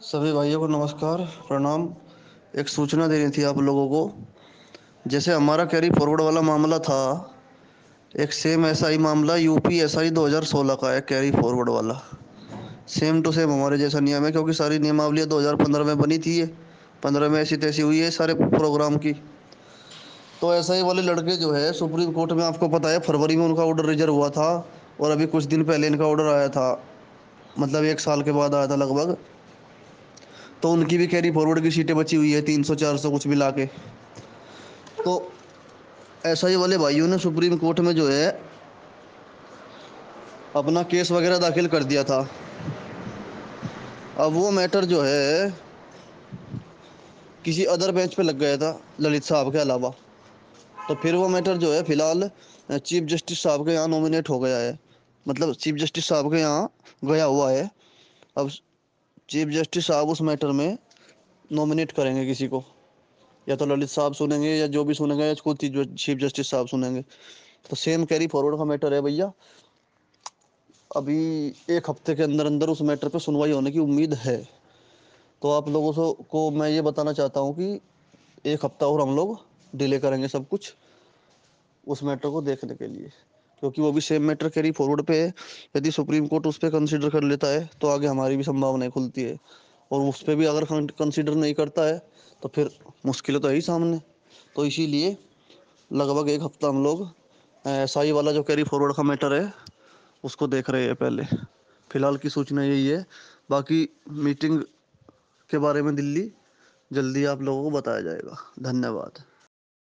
सभी भाइयों को नमस्कार, प्रणाम। एक सूचना देनी थी आप लोगों को। जैसे हमारा कैरी फॉरवर्ड वाला मामला था, एक सेम ऐसा ही मामला यूपी एसआई 2016 का है, कैरी फॉरवर्ड वाला। सेम टू सेम हमारे जैसा नियम है, क्योंकि सारी नियमावलियाँ 2015 में बनी थी। ये 15 में ऐसी तैसी हुई है सारे प्रोग्राम की। तो एसआई वाले लड़के जो है सुप्रीम कोर्ट में, आपको पता है, फरवरी में उनका ऑर्डर रिजर्व हुआ था। और अभी कुछ दिन पहले इनका ऑर्डर आया था, मतलब 1 साल के बाद आया था लगभग। तो उनकी भी कैरी फॉरवर्ड की सीटें बची हुई है, 300 400 कुछ मिला के। तो एसआई वाले भाइयों ने सुप्रीम कोर्ट में जो है अपना केस वगैरह दाखिल कर दिया था। अब वो मैटर जो है किसी अदर बेंच पे लग गया था, ललित साहब के अलावा। तो फिर वो मैटर जो है फिलहाल चीफ जस्टिस साहब के यहाँ नॉमिनेट हो गया है, मतलब चीफ जस्टिस साहब के यहाँ गया हुआ है। अब चीफ जस्टिस साहब उस मैटर में नॉमिनेट करेंगे किसी को, या तो ललित साहब सुनेंगे या जो भी सुनेंगे, या खुद चीफ जस्टिस साहब सुनेंगे। तो सेम कैरी फॉरवर्ड का मैटर है भैया। अभी 1 हफ्ते के अंदर अंदर उस मैटर पे सुनवाई होने की उम्मीद है। तो आप लोगों को मैं ये बताना चाहता हूँ कि 1 हफ्ता और हम लोग डिले करेंगे सब कुछ उस मैटर को देखने के लिए, क्योंकि वो भी सेम मैटर कैरी फॉरवर्ड पे है। यदि सुप्रीम कोर्ट उस पर कंसिडर कर लेता है तो आगे हमारी भी संभावनाएं खुलती है, और उस पर भी अगर कंसिडर नहीं करता है तो फिर मुश्किल तो है ही सामने। तो इसीलिए लगभग 1 हफ्ता हम लोग एसआई वाला जो कैरी फॉरवर्ड का मैटर है उसको देख रहे हैं पहले। फिलहाल की सूचना यही है। बाकी मीटिंग के बारे में दिल्ली जल्दी आप लोगों को बताया जाएगा। धन्यवाद।